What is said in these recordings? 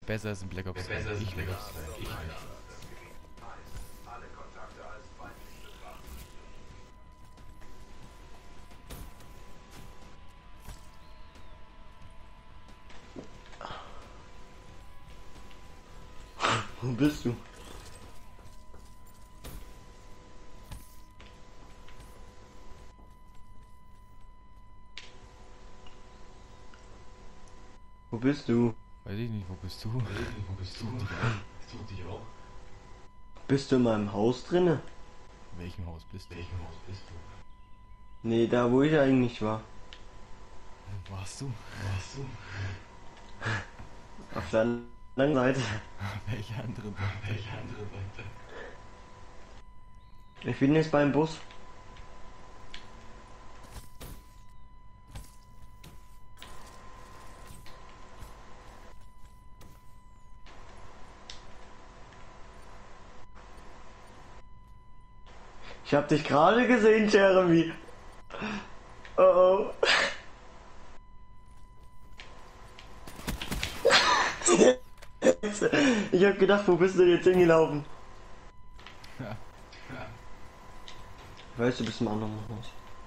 Besser ist in Black Ops 3. Ich nicht. Wo bist du? Wo bist du? Weiß ich nicht, wo bist du? Dich auch. Bist du in meinem Haus drinne? In welchem Haus bist du? Nee, da wo ich eigentlich war. Warst du? Auf der anderen Seite. Welche andere Seite? Ich bin jetzt beim Bus. Ich hab dich gerade gesehen, Jeremy. Oh oh. Ich hab gedacht, wo bist du jetzt hingelaufen? Ja. Weißt du, bist im anderen Haus.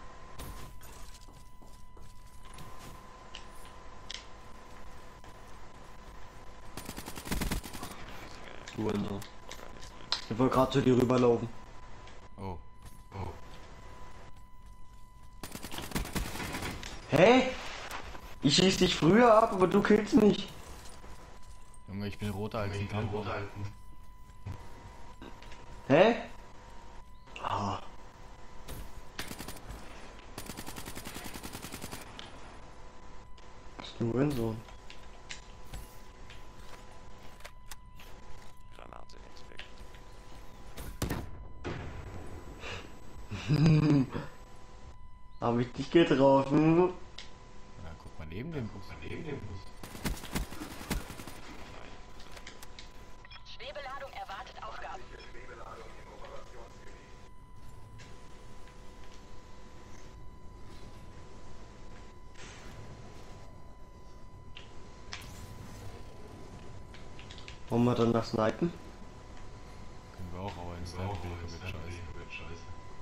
Du Ender. Ich wollte gerade zu dir rüberlaufen. Oh. Hä? Ich schieß dich früher ab, aber du killst mich. Junge, ich bin roter als ein Tampon. Hä? Ah. Was ist denn ein Sohn? Granate Hab ich dich getroffen? Ja, guck mal neben dem Bus. Schwebeladung erwartet Aufgaben. Wollen wir dann nach snipen? Können wir auch, aber in Sniper wird scheiße.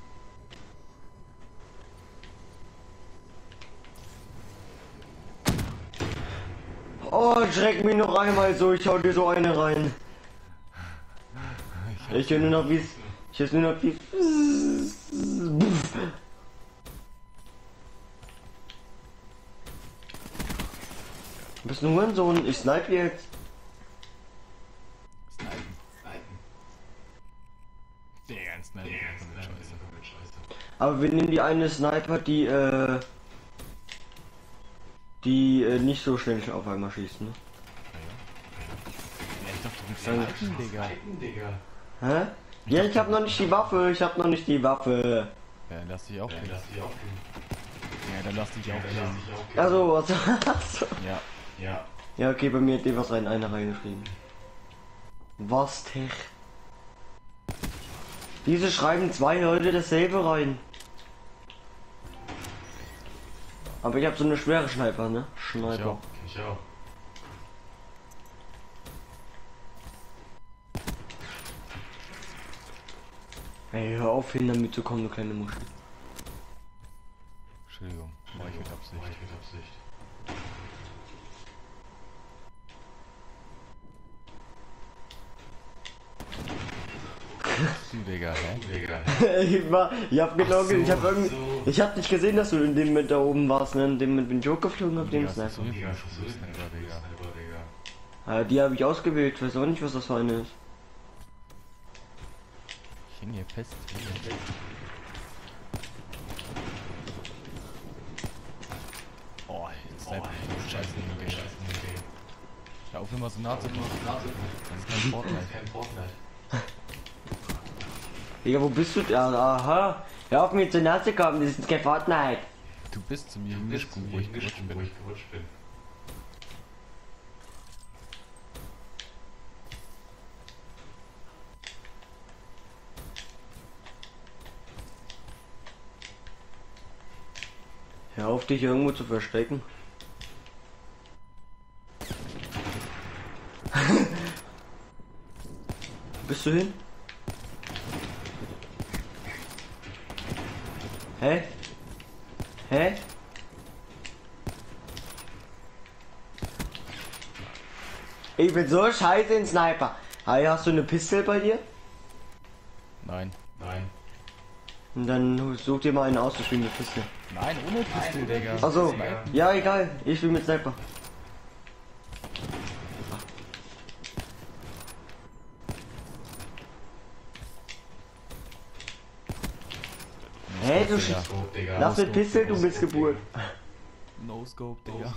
Oh, schreck mich noch einmal so, ich hau dir so eine rein. Ich höre nur noch wie... Ich höre nur noch wie... Du bist nur ein Sohn, ich snipe jetzt. Snipen. Der ganz Sniper wird scheiße. Aber wir nehmen die eine Sniper, die nicht so schnell auf einmal schießt, ne? Ja, ich dachte, du willst snipen, Digga. Hä? Ja, ich hab noch nicht die Waffe, Ja, dann lass dich auch killen. Ja, dann lass dich auch killen. Also, was hast du? Ja. Ja, okay, bei mir hat dir was einer reingeschrieben. Was, Tech? Diese schreiben zwei Leute dasselbe rein. Aber ich habe so eine schwere Sniper, ne? Sniper. Ich auch. Ey, hör auf hin damit zu kommen, du kleine Muschel. Entschuldigung, mach ich mit Absicht. Du, Digga, ich hab nicht gesehen, dass du in dem Moment da oben warst, ne? In dem Moment bin ich hochgeflogen auf dem Sniper. Die habe ich ausgewählt, weiß auch nicht, was das für eine ist. Ich häng hier fest. Oh, jetzt Sniper. Scheiße, Game. Ja, auf immer so nah zu machen. Das ist kein Fortnite. Digga, wo bist du? Ja, aha. Hör auf mir zu nahe zu kommen, das ist kein Fortnite. Du bist zu mir hingesprungen, wo ich gerutscht bin. Hör auf, dich irgendwo zu verstecken. Bist du hin? Hä? Hä? Ich bin so scheiße in Sniper. Hey, hast du eine Pistole bei dir? Nein. Nein. Und dann such dir mal einen aus, ich spiel mit Pistole. Nein, ohne Pistole, Digga. Achso, ja egal, ich spiel mit Sniper. Hä, du schießt. Lass mit Pistole, du bist Geburt. No Scope, Digga.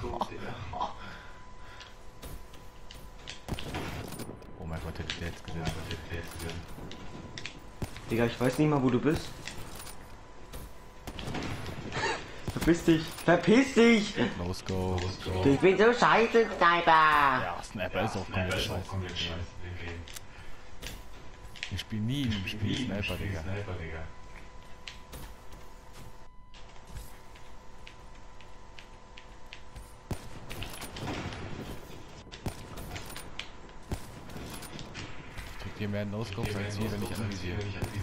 Oh mein Gott, hätte ich jetzt gesehen. Digga, ich weiß nicht mal, wo du bist. Verpiss dich! Verpiss dich! No Scope. Ich bin so scheiße, Sniper! Ja, Sniper ist auch komplett scheiße. Ich spiele nie im Spiel Sniper, Digga. Ich krieg hier mehr No-Scopes als hier, wenn ich anvisiere.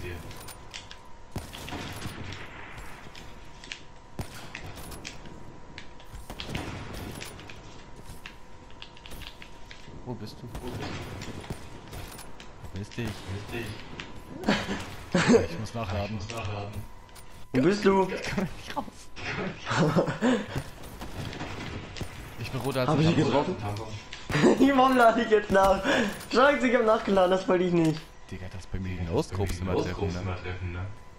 Wo bist du? Verpiss dich. Ich muss nachladen. Wo bist du? Ich kann nicht raus. Ich bin roter als Hab ich ihn getroffen? Warum lade ich jetzt nach? Scheiße, ich hab nachgeladen, das wollte ich nicht. Digga, das bei mir die No-Scopes immer treffen, ne?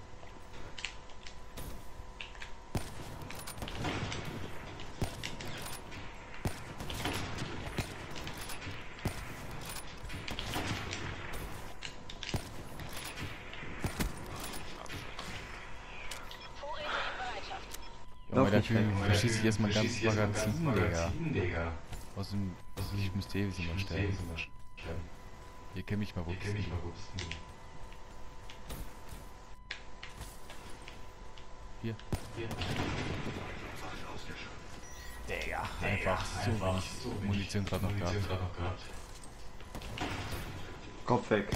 Junge, da schießt ich erstmal ganz Magazin, Digga. Aus dem Mysterium immer sterben. Hier kenn mich mal, wo bist du? Hier. Digga, einfach so wenig Munition gerade noch gehabt. Kopf weg.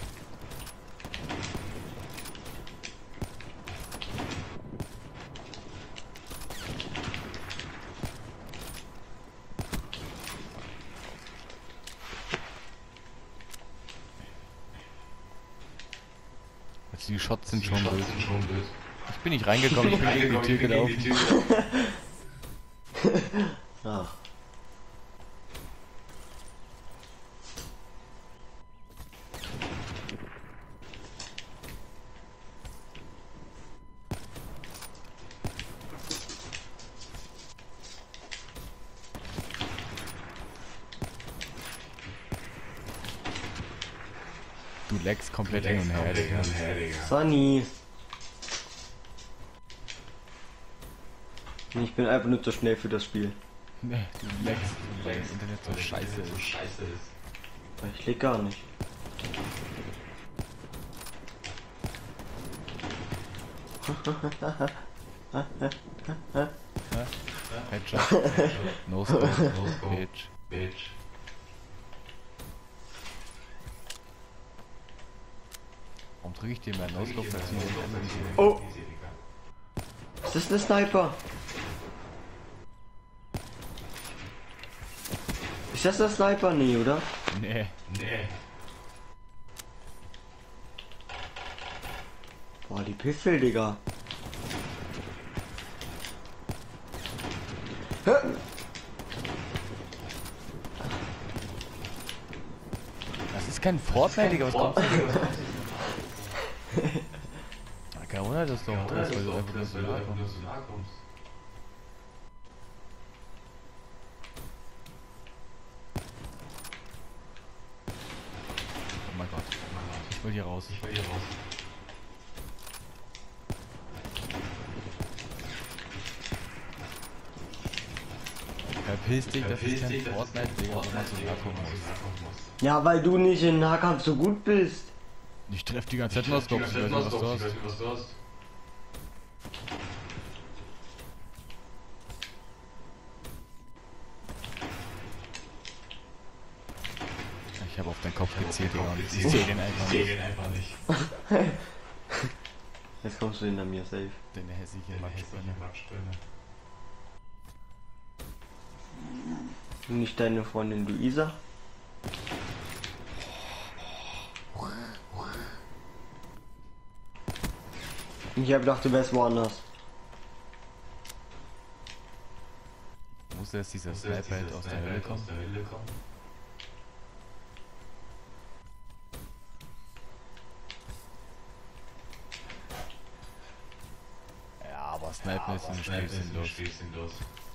Die Shots sind schon böse. Ich bin nicht reingekommen, ich bin gegen die Tür gelaufen. Ach. Du leckst komplett hin und her, Digga. Sunny. Ich bin einfach nur zu schnell für das Spiel. Nee, du leckst, weil das Internet so scheiße ist. Ich leg gar nicht. Headshot. No scope, bitch. Warum drücke ich dir mehr No-Scope als hier? Oh! Ist das eine Sniper? Ist das der Sniper? Nee, oder? Nee. Boah, die Pistole, Digga. Hä? Das ist kein Fortnite, Digga, was kommt da? Kein Wunder, dass du auch triffst, weil du einfach nur so nah kommst. Oh mein Gott. Ich will hier raus. Verpiss dich, das ist kein Fortnite, Digga, wo man so nah kommen muss. Ja, weil du nicht in Nahkampf so gut bist. Ich treff die ganze Zeit No-Scopes, ich weiß nicht, was du hast. Ich habe habe auf deinen Kopf gezielt, Digga, und ich sehe den einfach nicht. Jetzt kommst du hinter mir, safe. Deine hässliche Matschbirne. Nicht deine Freundin Luisa? Ich hab gedacht, du wärst woanders. Muss jetzt dieser Sniper halt aus der Hölle kommen? Ja, aber Sniper ist ein Spiel sinnlos.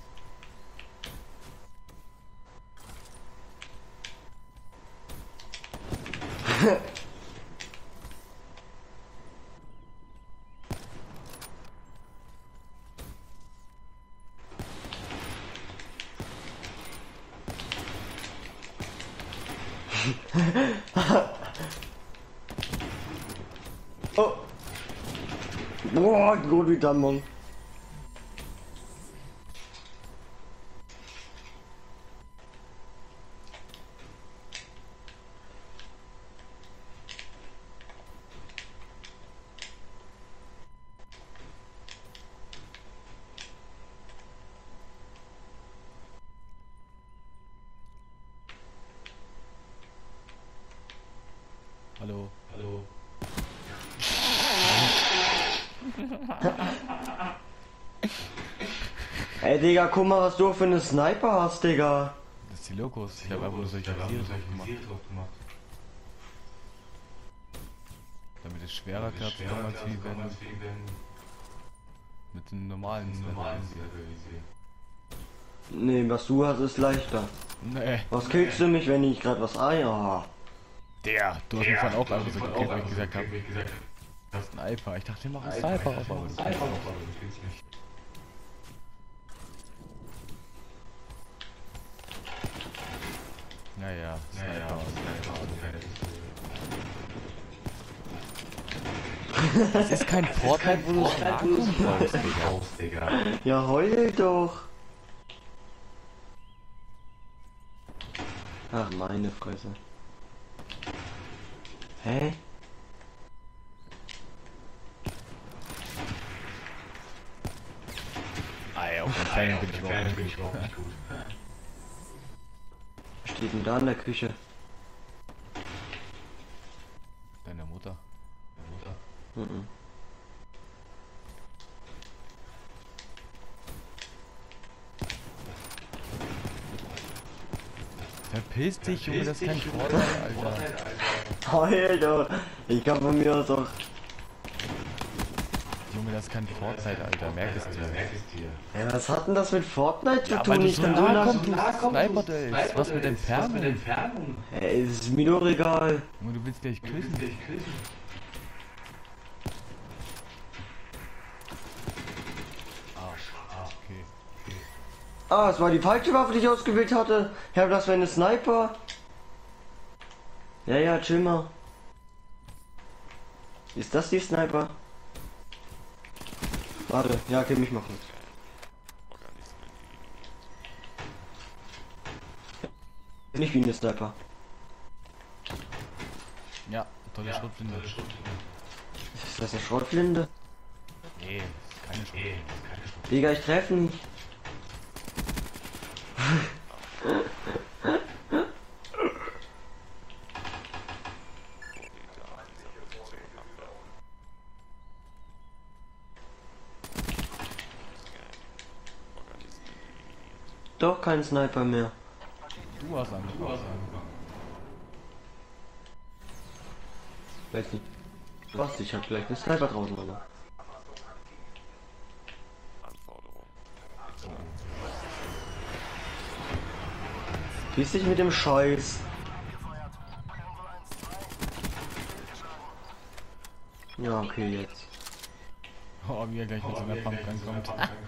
Oh! Boah, gut wie Dammung. Hallo. Ey, Digga, guck mal, was du für eine Sniper hast, Digga. Das ist die Locus. Ich habe einfach nur solche Visiere drauf gemacht. Damit es schwerer klappt, kann man viel wenn mit den normalen Sniper. Nee, was du hast, ist leichter. Nee. Was kriegst du mich, wenn ich gerade was Eier? Du hast mich vorhin auch einfach so gekillt, weil ich gesagt habe, das ist ein Sniper. Ich dachte, wir machen Sniper, aber du kriegst nicht. Naja, Sniper. Das ist kein Fortnite, wo du Schlagbogen brauchst, Digga. Ja, heul doch. Ach, meine Fresse. Hä? Ah ja, auf den Kleinen bin ich überhaupt nicht gut. Was steht denn da in der Küche? Deine Mutter. Mhm. Verpiss dich, Junge, das ist kein Fortnite, Alter. Heul doch. Ich kann von mir aus auch. Junge, das ist kein Fortnite, Alter, merk es dir. Ja, was hat denn das mit Fortnite zu Ja, tun? weil du Ich so kann so nah nach. kommst, du Sniper, was mit Entfernung? Ey, ist mir doch egal. Junge, du willst gleich küssen. Okay. Ah, es war die falsche Waffe, die ich ausgewählt hatte. Ja, das wäre eine Sniper. Ja, chill mal. Ist das die Sniper? Warte, ja, kenn mich mal kurz. Nicht wie eine Sniper. Ja, tolle Schrotflinte. Ist das eine Schrotflinte? Nee, das ist keine Schrotflinte. Digga, ich treffe nicht. Doch kein Sniper mehr. Du hast angefangen. Weiß nicht. Was? Ich hab vielleicht einen Sniper draußen, oder? Piss dich mit dem Scheiß. Ja, okay, jetzt. Oh, wie er gleich mit seiner Pumpgun kommt.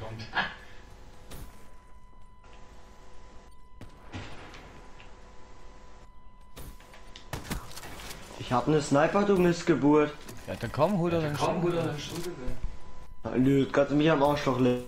Ich hab eine Sniper, du Missgeburt. Ja, dann komm, hol doch deinen Stunde. Nö, kannst du mich am Arschloch legen.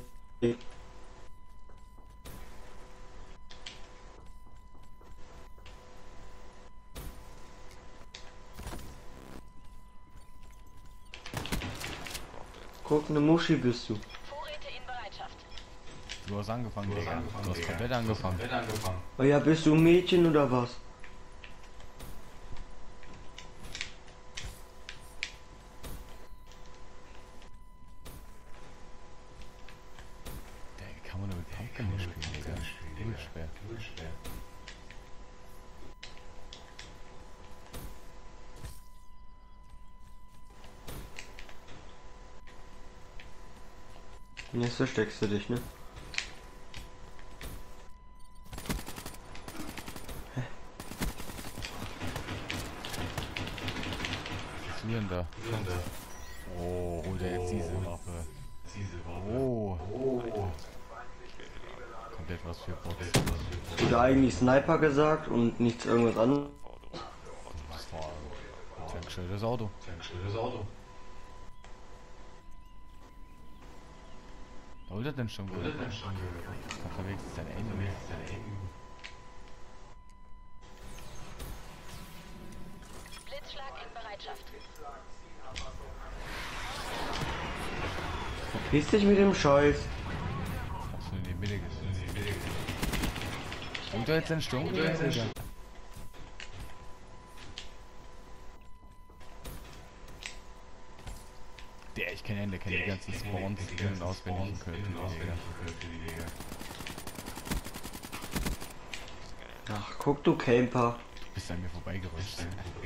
Guck, eine Muschi bist du. Vorräte in Bereitschaft. Du hast angefangen, Digga. Du hast komplett angefangen. Oh ja, bist du ein Mädchen oder was? Der kann man nur mit Pumpkin nicht spielen, Digga. Übel schwer. Und jetzt versteckst du dich, ne? Was ist denn da? Oh, holt er jetzt diese Waffe. Oh. Komplett was für Bots. Wurde eigentlich Sniper gesagt und nichts irgendwas anderes. Das war ein schönes Auto. Was holt er denn schon? Unterwegs ist sein Ende. Blitzschlag in Bereitschaft. Verpiss dich mit dem Scheiß. Hast du in die Mitte gesehen? Holt er jetzt den Sturm? Der, ich kenne ihn, der kennt die ganzen Spawns in- und auswendig in Köln. Ach, guck du Camper. Du bist an mir vorbeigerutscht.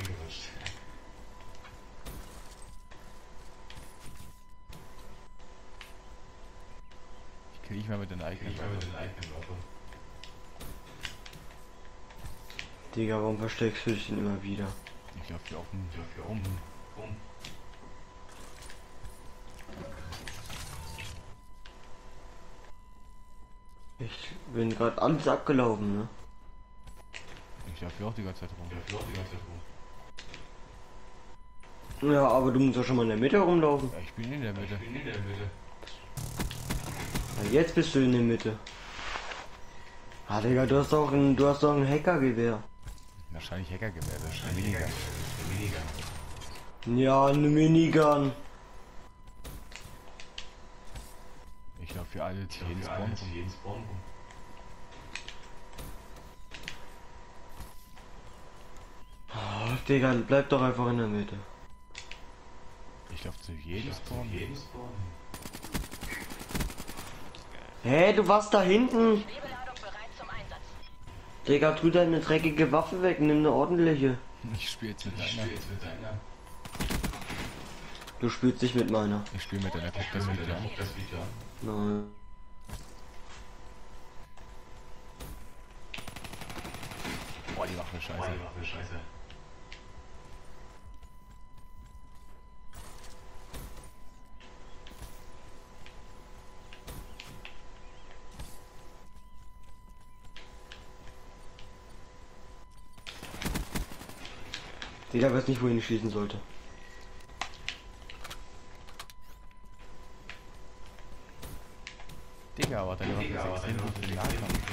Ich kill dich mal mit den eigenen Waffe. Digga, warum versteckst du dich denn immer wieder? Ich lauf hier offen rum. Ich bin gerade alles abgelaufen, ne? Ich lauf hier auch die ganze Zeit rum. Ja, aber du musst ja schon mal in der Mitte rumlaufen. Ja, ich bin in der Mitte. Ja, jetzt bist du in der Mitte. Ah, Digga, du hast doch ein Hackergewehr. Wahrscheinlich Hackergewehr, das ist ein Minigun. Ja, eine Minigun. Ich lauf hier alle zu jeden Spawn rum. Oh, Digga, bleib doch einfach in der Mitte. Ich lauf zu jedem Spawn. Hä, du warst da hinten. Schwebeladung bereit zum Einsatz. Digga, tu deine dreckige Waffe weg, nimm eine ordentliche. Ich spiel jetzt mit deiner. Du spielst nicht mit meiner. Ich spiel mit deiner. Guck das Video an. Nein. Boah, die Waffe ist scheiße. Digga, weiß nicht, wohin ich schießen sollte. Digga, aber deine Waffe ist extrem gut für den Nahkampf.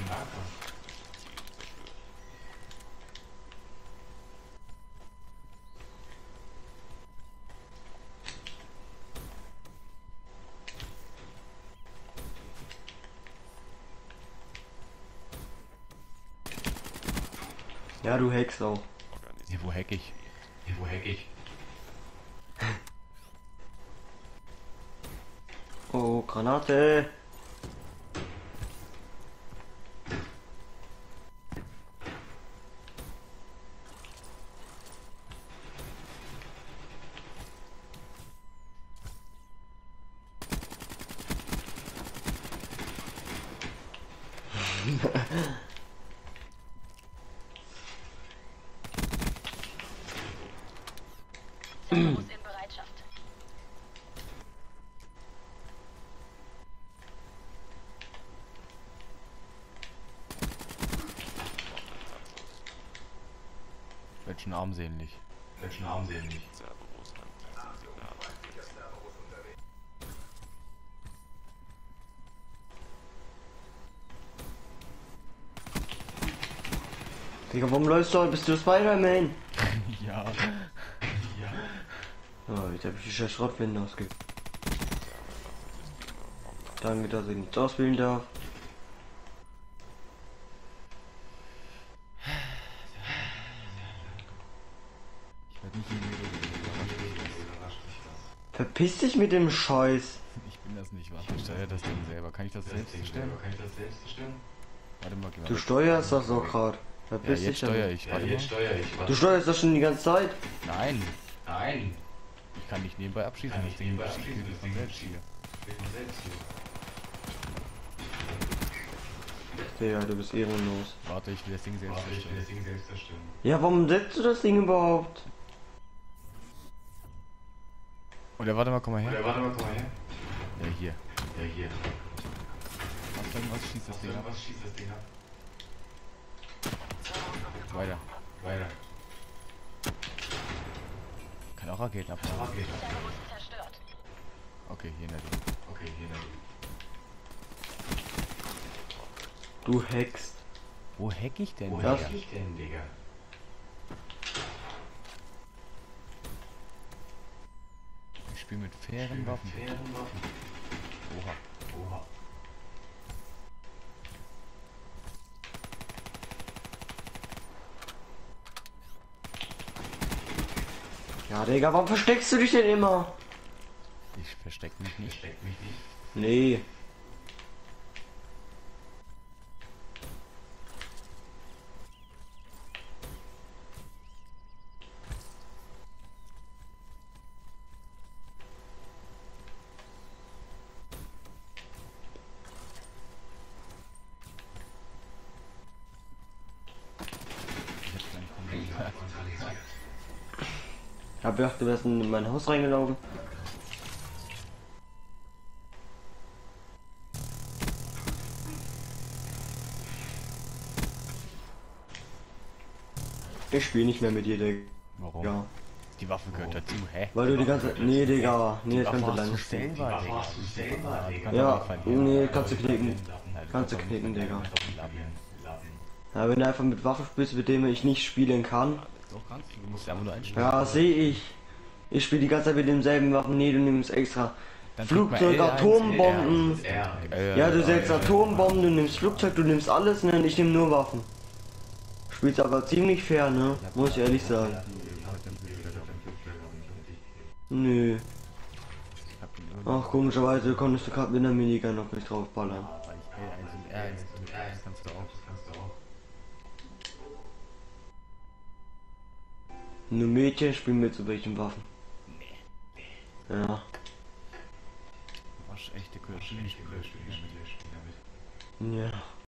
Ja, du hackst auch. Ja, wo hack ich? Oh, Granate. Servus in Bereitschaft. Welchen Arm sehnlich? Digga, warum läufst du? Bist du Spider-Man? Ja. Oh, jetzt hab ich die scheiß Schrotflinte ausgegeben. Danke, dass ich nicht auswählen darf. Ich werde nicht überrascht. Verpiss dich mit dem Scheiß. Ich bin das nicht, warte, ich steuere das Ding selber. Kann ich das selbst stellen? Warte mal, geh mal. Du steuerst das doch gerade. Ja, Verpiss jetzt dich dann. steuere ich. Warte mal. Du steuerst das schon die ganze Zeit. Nein. Ich kann nicht nebenbei abschießen. Das Ding geht von selbst hier. Ja, du bist ehrenlos. Warte, ich will das Ding selbst zerstören. Ja, warum setzt du das Ding überhaupt? Oder warte mal, komm mal her. Ja, hier. Was schießt das Ding ab? Weiter. Kann auch Raketen abfeuern. Terrorist zerstört. Okay, hier in der Nähe. Du hackst. Wo hack ich denn? Das- Digga? Ich spiele mit fairen Waffen. Oha. Ja, Digga, warum versteckst du dich denn immer? Ich versteck mich nicht. Nee. Ich hab's gar nicht kontrolliert. Ich hab gedacht, du wärst in mein Haus reingelaufen. Ich spiele nicht mehr mit dir, Digga. Warum? Ja. Die Waffe gehört dazu, hä? Weil du die ganze... Nee, Digga. Nee, das kannst du Waffe lange hast du spielen. selber, Digga. Ja, nee, kannst du knicken. Ja, Kannst du knicken, Digga. Lappen. Ja, wenn du einfach mit Waffe spielst, mit dem ich nicht spielen kann. Doch, kannst du. Du musst einfach nur einstellen. Ja, sehe ich. Ich spiele die ganze Zeit mit demselben Waffen. Nee, du nimmst extra Dann drück mal Flugzeug, L1, Atombomben. Ja, du setzt Atombomben, du nimmst Flugzeug, du nimmst alles, ne? Und ich nehme nur Waffen. Spielst aber ziemlich fair, ne? Muss ich ehrlich sagen. Nö. Ach, komischerweise konntest du gerade mit einer Minigun noch nicht draufballern. Weil ich L1 und R1 drücke. Das kannst du auch. Nur Mädchen spielen mit so welchen Waffen. Ja. Waschechte Kirschen. Ja.